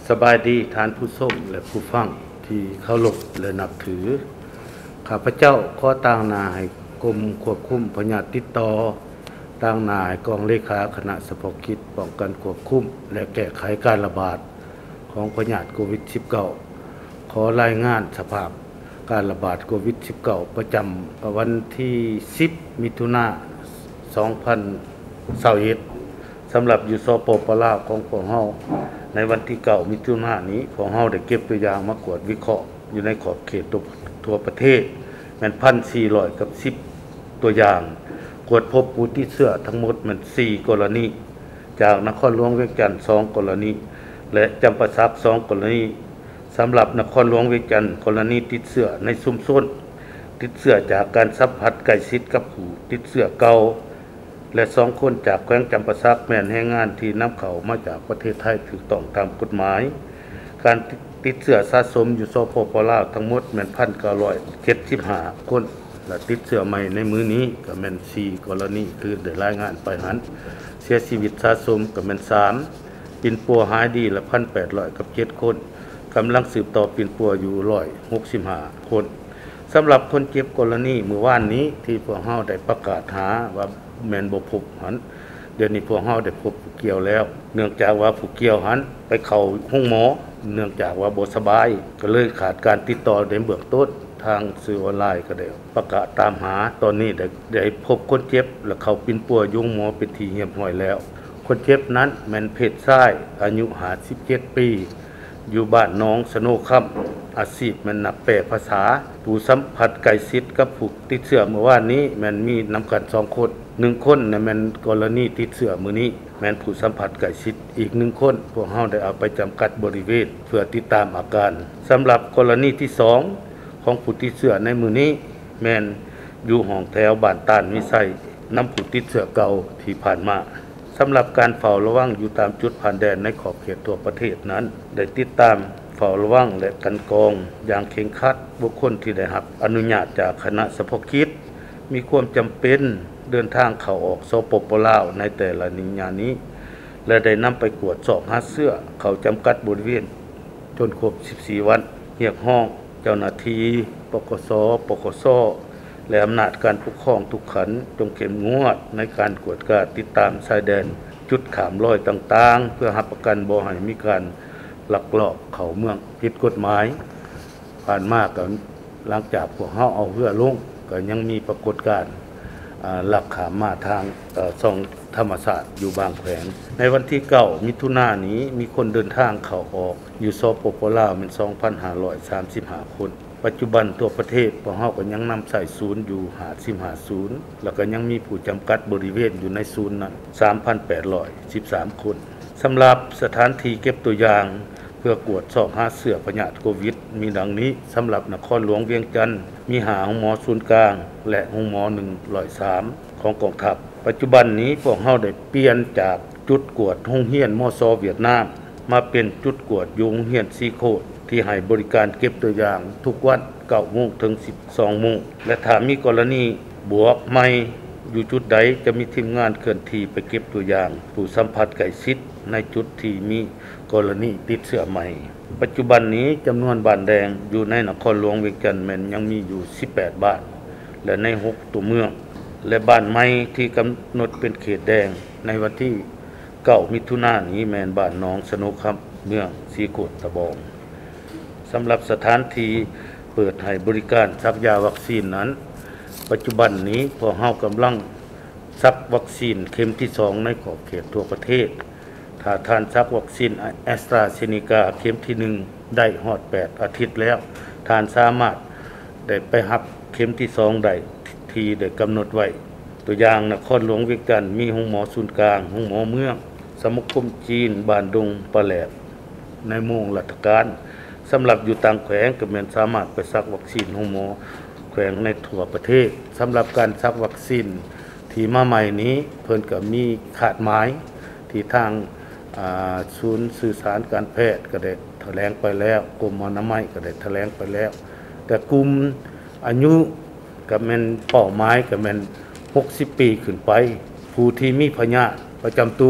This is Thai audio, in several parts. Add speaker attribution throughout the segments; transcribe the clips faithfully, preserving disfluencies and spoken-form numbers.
Speaker 1: สบายดีทานผู้ชมและผู้ฟังที่เคารพและนับถือข้าพเจ้าขอต่างหน้าให้กรมควบคุมพยาธิติดต่อต่างหน้าให้กองเลขาคณะเฉพาะกิจป้องกันควบคุมและแก้ไขการระบาดของพยาธิโควิด สิบเก้า ขอรายงานสภาพการระบาดโควิด สิบเก้า ประจำวันที่สิบมิถุนายนสองพันยี่สิบเอ็ดสำหรับอยู่สปปลาวของพวกเฮาในวันที่เก้ามิถุนายนนี้พวกเฮาได้เก็บตัวอย่างมากวดวิเคราะห์อยู่ในขอบเขตทั่วประเทศแม่น หนึ่งพันสี่ร้อย กับสิบตัวอย่างกวดพบผู้ติดเชื้อทั้งหมดแม่นสี่กรณีจากนครหลวงเวียงจันทน์สองกรณีและจำปาสักสองกรณีสำหรับนครหลวงเวียงจันทน์กรณีติดเชื้อในชุมชนติดเชื้อจากการสัมผัสใกล้ชิดกับผู้ติดเชื้อเก่าและสองคนจากแขวงจำปาสักแม่นแรงงานที่นำเข้ามาจากประเทศไทยถูกต้องตามกฎหมายการติดเชื้อสะสมอยู่สปปลาวทั้งหมดแม่น หนึ่งพันเก้าร้อยเจ็ดสิบห้า คนและติดเชื้อใหม่ในมื้อนี้ก็แม่นสี่กรณีคือได้รายงานไปหันเสียชีวิตสะสมก็แม่นสามปิ่นปัวหายดีละ หนึ่งพันแปดร้อย กับเจ็ดคนกำลังสืบต่อปิ่นปัวอยู่หนึ่งร้อยหกสิบห้าคนสำหรับคนเจ็บกรณีเมื่อวานนี้ที่พวกเฮาได้ประกาศหาว่าแม่นบ่พบหันเดี๋ยวนี้พวกเฮาได้พบผู้เกี่ยวแล้วเนื่องจากว่าผู้เกี่ยวหันไปเข้าห้องหมอเนื่องจากว่าบ่สบายก็เลยขาดการติดต่อในเบื้องต้นทางสื่อออนไลน์ก็ได้ประกาศตามหาตอนนี้ได้ได้พบคนเจ็บและเขาปิ่นปัวยุงหมอเป็นที่เรียบร้อยแล้วคนเจ็บนั้นแม่นเพศชายอายุห้าสิบเจ็ดปีอยู่บ้านน้องสโนค่ำอาชีพแม่นนักแปลภาษาผู้สัมผัสใกล้ชิดกับผู้ติดเชื้อเมื่อวานนี้แม่นมีนำกันสองคนหนึ่งคนน่ะแม่นกรณีติดเชื้อมื้อนี้แม่นผู้สัมผัสใกล้ชิดอีกหนึ่งคนพวกเฮาได้เอาไปจำกัดบริเวณเพื่อติดตามอาการสำหรับกรณีที่สองของผู้ติดเชื้อในมื้อนี้แม่นอยู่ห้องแถวบ้านตานมิไซนำผู้ติดเชื้อเก่าที่ผ่านมาสำหรับการเฝ้าระวังอยู่ตามจุดผ่านแดนในขอบเขตทั่วประเทศนั้นได้ติดตามเฝ้าระวังและกันกองอย่างเคร่งครัดบุคคลที่ได้รับอนุญาตจากคณะเฉพาะกิจมีความจำเป็นเดินทางเข้าออกสปปลาวในแต่ละนิยามนี้และได้นำไปกวดสอบหาเสื้อเขาจำกัดบริเวณจนครบสิบสี่วันเรียกห้องเจ้าหน้าที่ปกสปกสและอำนาจการปกครองทุกขันจงเข้มงวดในการกวดการติดตามชายแดนจุดขามรอยต่างๆเพื่อรับประกันบ่ให้มีการลักลอบเข้าเมืองผิดกฎหมายผ่านมาก็หลังจากพวกเฮาเอาเรือลงก็ยังมีปรากฏการณ์ลักขามมาทางช่องธรรมศาสตร์อยู่บางแขวงในวันที่เก้ามิถุนายนนี้มีคนเดินทางเข้าออกอยู่สปปลาวเป็น สองพันห้าร้อยสามสิบห้า คนปัจจุบันทั่วประเทศพวกเฮาก็ยังนำใส่ศูนย์อยู่ห้าสิบห้าศูนย์แล้วก็ยังมีผู้จำกัดบริเวณอยู่ในศูนย์นั้น สามพันแปดร้อยสิบสาม คนสำหรับสถานที่เก็บตัวอย่างเพื่อกวดสอบหาเสื้อพยาธิโควิดมีดังนี้สำหรับนครหลวงเวียงจันทน์มีหาห้องหมอศูนย์กลางและห้องหมอหนึ่งร้อยสามของกองทัพปัจจุบันนี้พวกเฮาได้เปลี่ยนจากจุดกวดโรงเรียนมซเวียดนามมาเป็นจุดกวดอยู่โรงเรียนซีโคดที่ให้บริการเก็บตัวอย่างทุกวันเก้าโมงถึงสิบสองโมงและถ้ามีกรณีบวกใหม่อยู่จุดใดจะมีทีมงานเคลื่อนที่ไปเก็บตัวอย่างผู้สัมผัสใกล้ชิดในจุดที่มีกรณีติดเชื้อใหม่ปัจจุบันนี้จำนวนบ้านแดงอยู่ในนครหลวงเวียงจันทน์แม่นยังมีอยู่สิบแปดบ้านและในหกตัวเมืองและบ้านใหม่ที่กำหนดเป็นเขตแดงในวันที่เก้ามิถุนายนนี้แม่นบ้านน้องสนุครับเมืองสีโกดตะบองสำหรับสถานที่เปิดให้บริการซักยาวัคซีนนั้นปัจจุบันนี้พวกเฮากำลังซักวัคซีนเข็มที่สองในขอบเขตทั่วประเทศถ้าท่านซักวัคซีนแอสตราเซเนกาเข็มที่หนึ่งได้ฮอดแปดอาทิตย์แล้วท่านสามารถได้ไปรับเข็มที่สองได้ที่ได้กำหนดไว้ตัวอย่างนครหลวงเวียงจันทน์มีห้องหมอศูนย์กลางห้องหมอเมืองสมุคมจีนบ้านดงปะแหลบในโมงราชการสำหรับอยู่ต่างแขวงก็แม่นสามารถไปซักวัคซีนห้องหมอแขวงในทั่วประเทศสำหรับการซักวัคซีนที่มาใหม่นี้เพิ่นก็มีขาดหมายที่ทางศูนย์สื่อสารการแพทย์ก็ได้แถลงไปแล้วกรมอนามัยก็ได้แถลงไปแล้วแต่กลุ่มอายุก็แม่นเป้าหมายก็แม่นหกสิบปีขึ้นไปผู้ที่มีพยาธิประจำตัว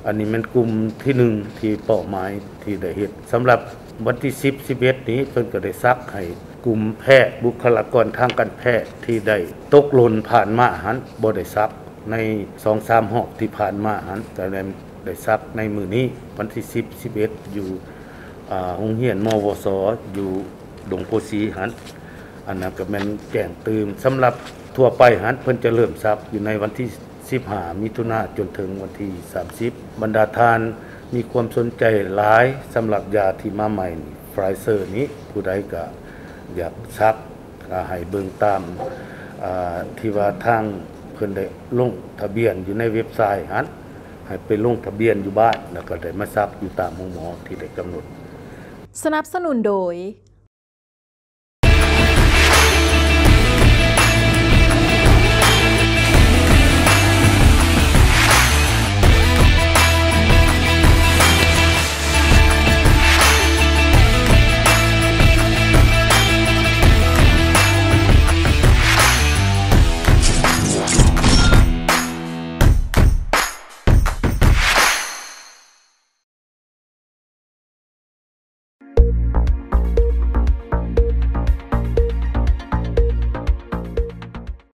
Speaker 1: อันนี้มันกลุ่มที่หนึ่งที่เป้าหมายที่ได้เฮ็ดสำหรับวันที่สิบ สิบเอ็ดนี้เพิ่นก็ได้ซักให้กลุ่มแพทย์บุคลากรทางการแพทย์ที่ได้ตกหล่นผ่านมาหันบ่ได้ซักใน สองสาม รอบที่ผ่านมาหันก็ได้ได้ซักในมื้อนี้วันที่สิบ สิบเอ็ดอยู่อ่าโรงเรียนมวสอยู่ดงโพสีหันอันนั้นก็แม่นแจ้งเตือนสำหรับทั่วไปหันเพิ่นจะเริ่มซักอยู่ในวันที่สิบห้ามิถุนายนจนถึงวันที่สามสิบบรรดาทานมีความสนใจหลายสำหรับยาที่มาใหม่นี่ไฟเซอร์นี้ผู้ใดก็อยากซักก็ให้เบิ่งตามอ่าที่ว่าทางเพิ่นได้ลงทะเบียนอยู่ในเว็บไซต์หันให้ไปลงทะเบียนอยู่บ้านแล้วก็ได้มาซักอยู่ตามหมอที่ได้กำหนด
Speaker 2: สนับสนุนโดย